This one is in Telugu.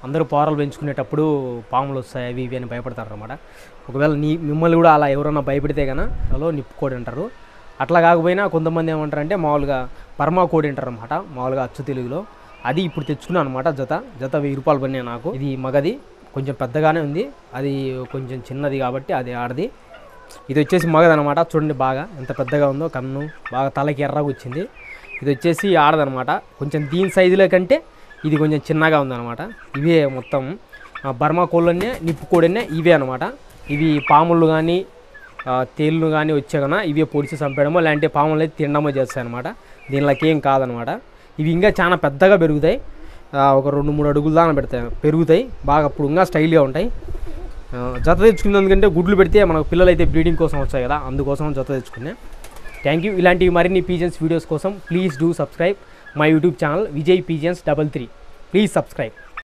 అందరూ పారలు పెంచుకునేటప్పుడు పాములు వస్తాయి అవి ఇవి అని భయపడతారనమాట. ఒకవేళ మిమ్మల్ని కూడా అలా ఎవరైనా భయపెడితే కన్నా అలా నిప్పు కోడి అంటారు. అట్లా కాకపోయినా కొంతమంది ఏమంటారంటే మామూలుగా బర్మా కోడి అంటారు అనమాట, మామూలుగా అచ్చు తెలుగులో. అది ఇప్పుడు తెచ్చుకున్నాను అనమాట. జత 1000 రూపాయలు పడినాయి నాకు. ఇది మగది, కొంచెం పెద్దగానే ఉంది. అది కొంచెం చిన్నది కాబట్టి అది ఆడది. ఇది వచ్చేసి మగదనమాట. చూడండి బాగా ఎంత పెద్దగా ఉందో, కన్ను బాగా తలకి ఎర్రగా వచ్చింది. ఇది వచ్చేసి ఆడదనమాట. కొంచెం దీని సైజులో కంటే ఇది కొంచెం చిన్నగా ఉందన్నమాట. ఇవే మొత్తం బర్మా కోళ్ళనే నిప్పు కోడినే ఇవే అనమాట. ఇవి పాములు కానీ తేళ్ళు కానీ వచ్చే కన్నా ఇవే పొడిచి చంపేయడమో లేదంటే పాములు అయితే తినడమో చేస్తాయి అనమాట. దీనిలోకి ఏం కాదనమాట. ఇవి ఇంకా చాలా పెద్దగా పెరుగుతాయి. ఒక 2-3 అడుగులు దాకా పెరుగుతాయి బాగా. అప్పుడు ఇంకా స్టైల్గా ఉంటాయి. జత తెచ్చుకున్నందుకంటే గుడ్లు పెడితే మనకు పిల్లలు అయితే బ్రీడింగ్ కోసం వచ్చాయి కదా, అందుకోసం జత తెచ్చుకున్నా. Thank you. ఇలాంటివి మరిన్ని పీజన్స్ వీడియోస్ కోసం please do subscribe my YouTube channel Vijay pigeons 33. Please subscribe.